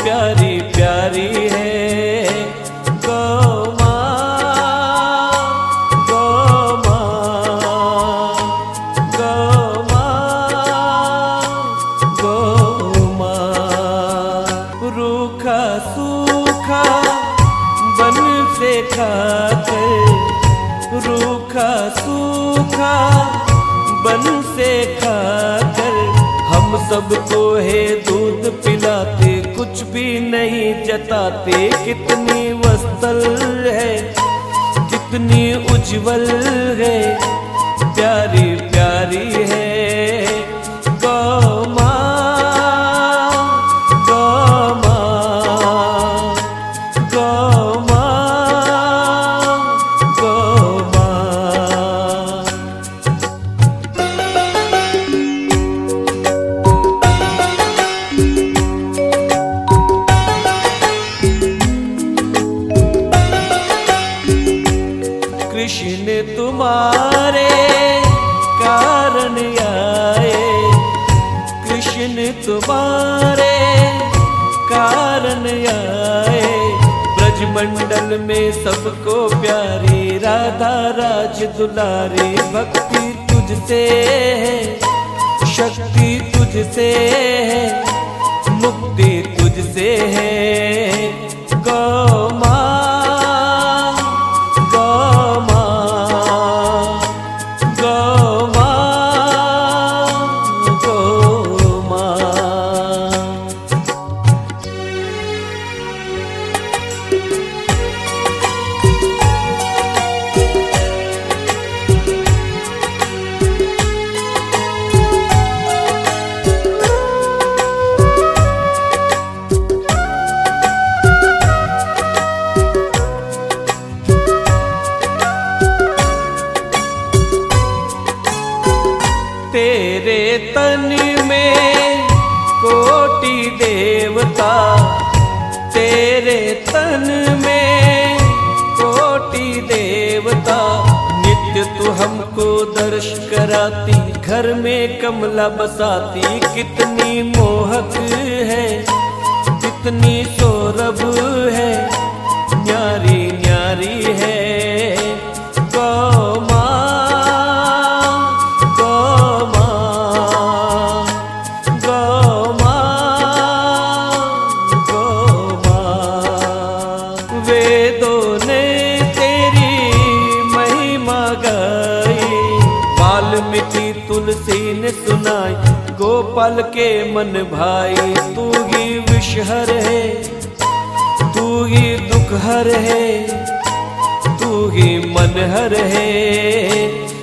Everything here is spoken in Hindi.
प्यारी प्यारी है गौ माँ, गौ माँ, गौ माँ, गौ माँ। रूखा सूखा बन से खाकर, रूखा सूखा बन से खाकर हम सबको है दूध पिलाते, कुछ भी नहीं जताते। कितनी वस्तल है, कितनी उज्जवल है, प्यारी प्यारी है गौ माँ, गौ माँ, गौ माँ, गौ माँ। कृष्ण तुम्हारे कारण आए, कृष्ण तुम्हारे कारण आए। ब्रजमंडल में सबको प्यारी राधा राज दुलारी। भक्ति तुझसे है, शक्ति तुझसे है, मुक्ति तुझसे है गौ माँ, गौ माँ, गौ माँ, गौ माँ। तेरे तन में कोटि देवता, तेरे तन में कोटि देवता। नित्य तू हमको दर्श कराती, घर में कमला बसाती। कितनी मोहक है, कितनी सौरभ है, न्यारी न्यारी है गौ माँ, गौ माँ, गौ माँ, गौ माँ। वेदों ने तेरी महिमा गाई, वाल्मीकि तुलसी ने सुनाई, गोपाल के मन भाई। तू ही विषहर है, तू ही दुख हर है, तू ही मनहर है